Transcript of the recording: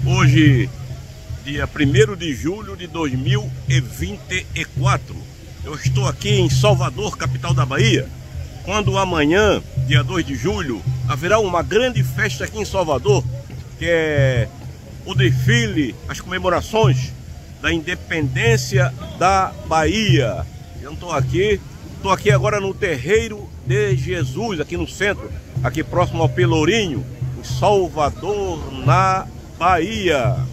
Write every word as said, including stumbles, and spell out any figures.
Hoje, dia primeiro de julho de dois mil e vinte e quatro, eu estou aqui em Salvador, capital da Bahia, quando amanhã, dia dois de julho, haverá uma grande festa aqui em Salvador, que é o desfile, as comemorações da independência da Bahia. Eu não estou aqui, estou aqui agora no Terreiro de Jesus, aqui no centro, aqui próximo ao Pelourinho, em Salvador, na Bahia.